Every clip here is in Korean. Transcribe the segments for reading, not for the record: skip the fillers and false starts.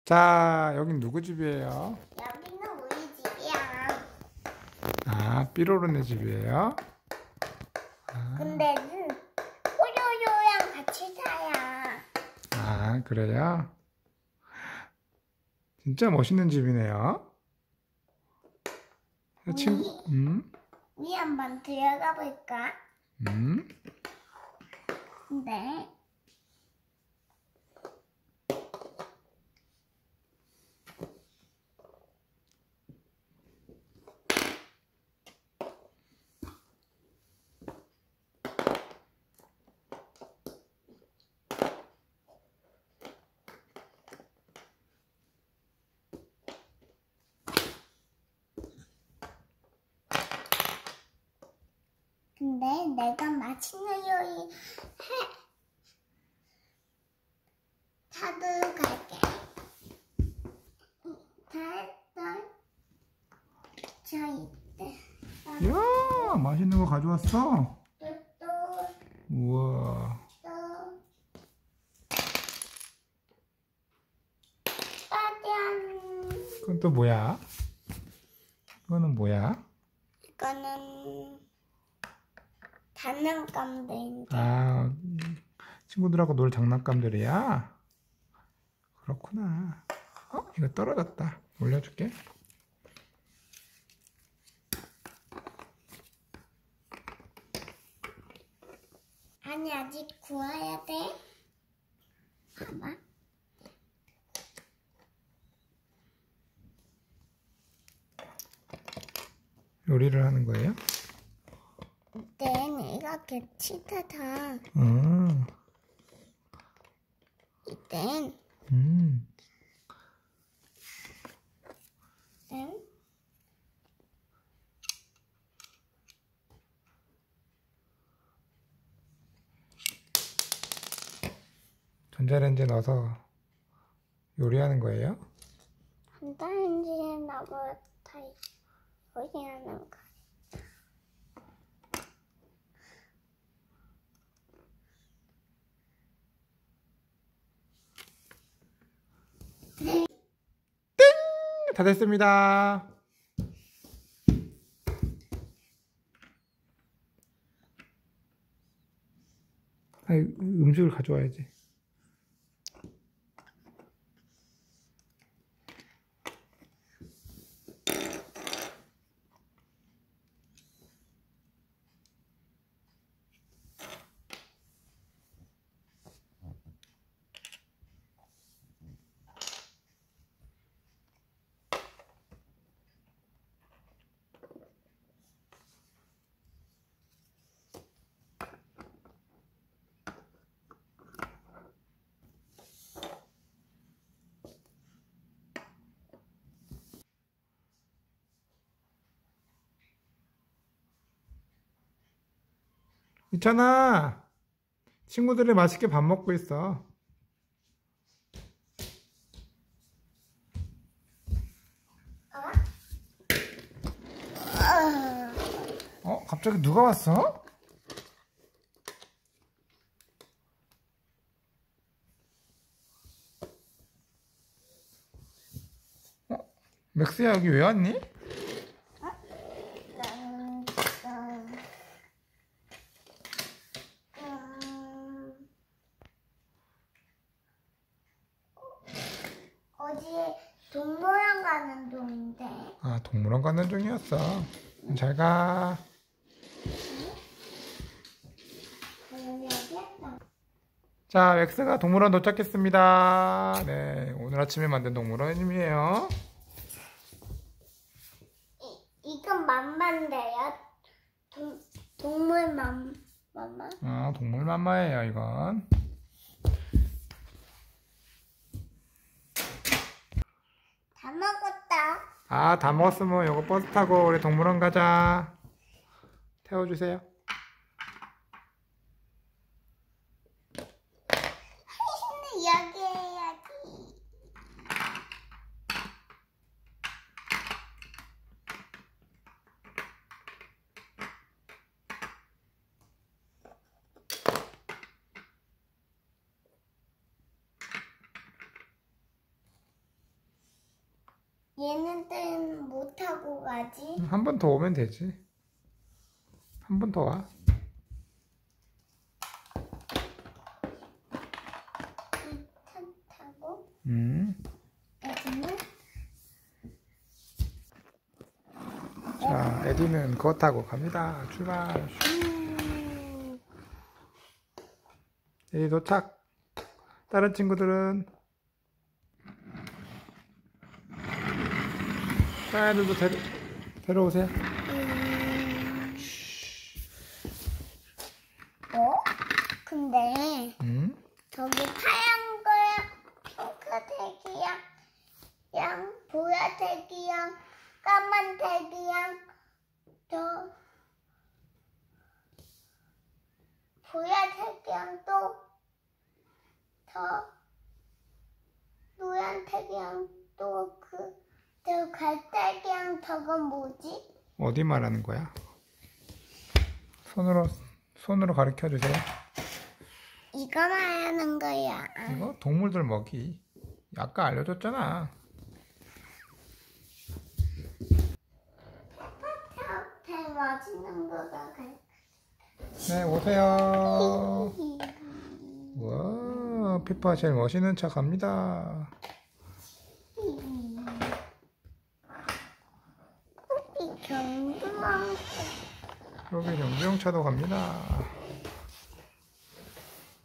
자, 여긴 누구 집이에요? 여기는 우리 집이야. 아, 삐로로네 집이에요? 근데는 포요요랑 같이 살아. 아, 그래요? 진짜 멋있는 집이네요. 우리 한번 들어가 볼까? 음. 네. 근데 내가 맛있는 요리 사러 갈게. 달, 저 이때. 이야, 맛있는 거 가져왔어? 또, 우와. 짜잔. 그건 또 뭐야? 그거는 뭐야? 이거는 장난감들인데. 아, 친구들하고 놀 장난감들이야? 그렇구나. 이거 떨어졌다. 올려줄게. 아니, 아직 구워야 돼. 봐봐. 요리를 하는 거예요? 이땐 이렇게 치다다. 음. 이땐 음. 전자레인지에 넣어서 요리하는 거예요? 전자레인지에 넣어서 요리하는 거. 다 됐습니다. 음식을 가져와야지. 있잖아. 친구들이 맛있게 밥 먹고 있어. 갑자기 누가 왔어? 맥스야, 여기 왜 왔니? 어디에 동물원 가는 동인데. 아, 동물원 가는 중이었어. 잘 가. 자, 맥스가 동물원 도착했습니다. 네, 오늘 아침에 만든 동물원임이에요. 이건 맘마인데요. 동물 맘마. 아, 동물 맘마예요, 이건. 다 먹었다. 아, 다 먹었으면 이거 버스 타고 우리 동물원 가자. 태워주세요. 여기 해야지. 얘네들은 못 타고 가지. 한 번 더 오면 되지. 한 번 더 와. 타고. 애기는 자, 에디는 그거 타고 갑니다. 출발. 에디 도착. 다른 친구들은 애들도 데려오세요. 근데 저기 파란 거야, 핑크색이야, 보라색이야, 까만색이야, 저 보라색이랑 저 노란색이랑 저 갈색이랑 저건 뭐지? 어디 말하는 거야? 손으로 가르쳐 주세요. 이거 말하는 거야. 이거 동물들 먹이. 아까 알려줬잖아. 제일 맛있는 거가 네, 오세요. 와, 피파 제일 멋있는 차 갑니다. 경주왕. 여기 경주용차도 갑니다.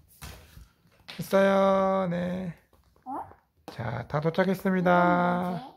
됐어요. 네. 자, 다 도착했습니다.